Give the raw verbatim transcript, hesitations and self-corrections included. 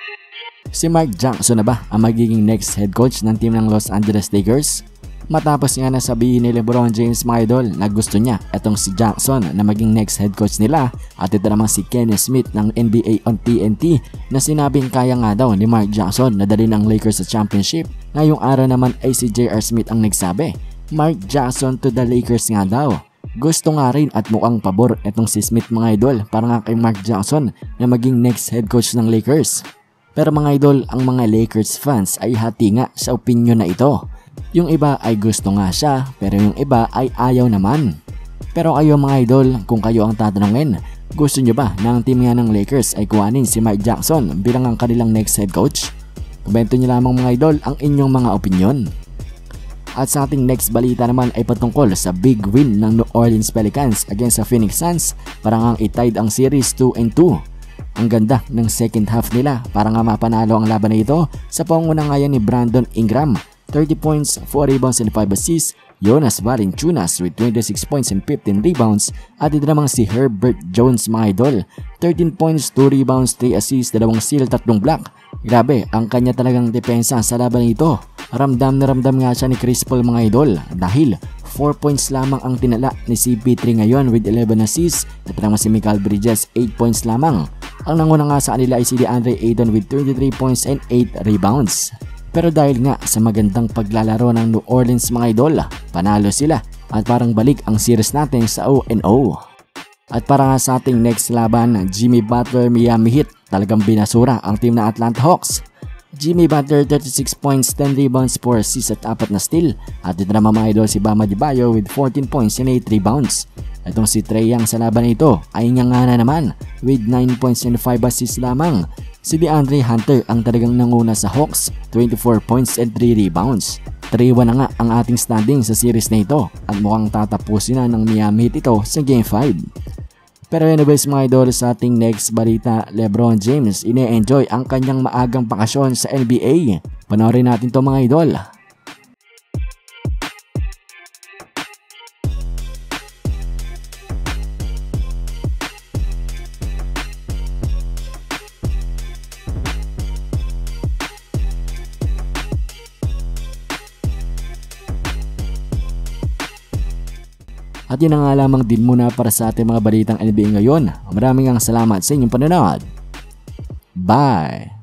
Si Mark Jackson na ba ang magiging next head coach ng team ng Los Angeles Lakers? Matapos nga nasabihin ni LeBron James mga idol na gusto niya itong si Jackson na maging next head coach nila, at ito naman si Kenny Smith ng N B A on T N T na sinabing kaya nga daw ni Mark Jackson na dalhin ang Lakers sa championship. Ngayong araw naman ay si J R Smith ang nagsabi, Mark Jackson to the Lakers nga daw. Gusto nga rin at mukhang pabor itong si Smith mga idol para nga kay Mark Jackson na maging next head coach ng Lakers. Pero mga idol, ang mga Lakers fans ay hati nga sa opinion na ito. Yung iba ay gusto nga siya, pero yung iba ay ayaw naman. Pero kayo mga idol, kung kayo ang tatanungin, gusto nyo ba na ang team nga ng Lakers ay kuhanin si Mark Jackson bilang ang kanilang next head coach? Komento nyo lamang mga idol ang inyong mga opinion. At sa ating next balita naman ay patungkol sa big win ng New Orleans Pelicans against sa Phoenix Suns para nga i-tied ang series two and two. Ang ganda ng second half nila para nga mapanalo ang laban na ito sa panguna ngayon ni Brandon Ingram, thirty points, four rebounds and five assists, Jonas Valanciunas with twenty-six points and fifteen rebounds, at ito namang si Herbert Jones mga idol, thirteen points, two rebounds, three assists, dalawang steal, tatlong block. Grabe ang kanya talagang depensa sa laban nito. Ramdam na ramdam nga siya ni Chris Paul mga idol dahil four points lamang ang tinala ni C P three ngayon with eleven assists, at naman si Mikal Bridges eight points lamang. Ang nanguna nga sa kanila ay si DeAndre Ayton with twenty-three points and eight rebounds. Pero dahil nga sa magandang paglalaro ng New Orleans mga idol, panalo sila at parang balik ang series natin sa zero and zero. At para nga sa ating next laban, Jimmy Butler Miami Heat, talagang binasura ang team ng Atlanta Hawks. Jimmy Butler thirty-six points, ten rebounds, four assists at apat na steal. At ito naman mga idol si Bam Adebayo with fourteen points and eight rebounds. Itong si Trae Young sa laban ito ay nyangana naman with nine points and five assists lamang. Si DeAndre Hunter ang talagang nanguna sa Hawks, twenty-four points and three rebounds. three one na nga ang ating standing sa series na ito at mukhang tatapusin na ng Miami Heat ito sa Game five. Pero anyways mga idol, sa ating next balita, LeBron James ine-enjoy ang kanyang maagang bakasyon sa N B A. Panoorin natin to mga idol. At yun na nga lamang din muna para sa ating mga balitang N B A ngayon. Maraming ang salamat sa inyong panonood. Bye!